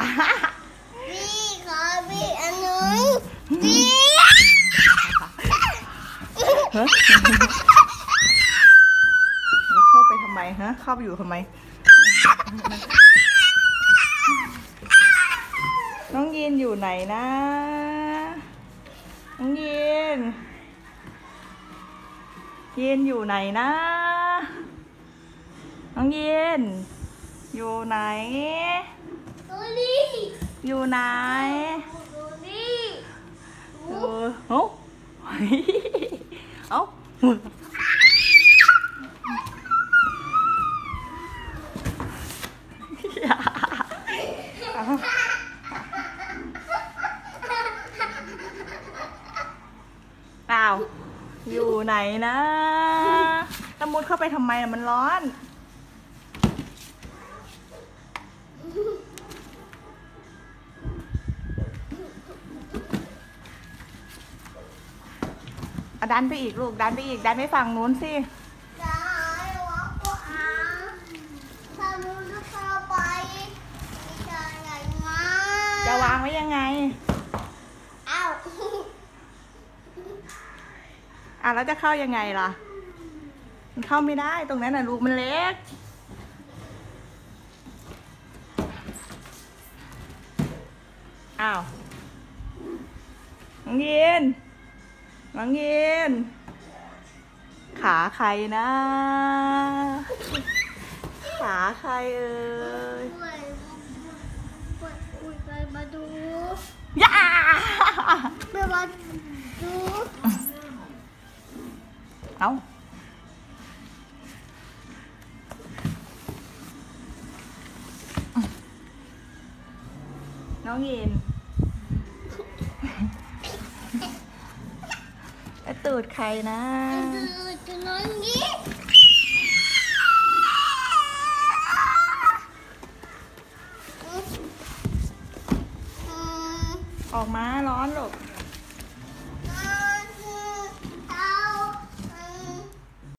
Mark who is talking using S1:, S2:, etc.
S1: พี่ขอพี่อันนึงพี่
S2: เข้าไปทำไมฮะเข้าไปอยู่ทำไมน้องยีนอยู่ไหนนะน้องยีนอยู่ไหนนะน้องยีนอยู่ไหนอยู่ไหนเอ้าเอ้าอ้าวอยู่ไหนนะตะมุดเข้าไปทำไมมันร้อนดันไปอีกลูกดันไปอีกดันไปฝั่งนู้นสิจะวางไว้ยังไงแล้วจะเข้ายังไงล่ะมันเข้าไม่ได้ตรงนั้นน่ะลูกมันเล็กอ้าวน้องยีนขาใครนะขาใครเอ่ย
S1: มาดู
S2: ย่า
S1: มาดู
S2: เอาน้องยีนตูดใครนะ
S1: ตูดน้องยีน
S2: ออกมาร้อนลูก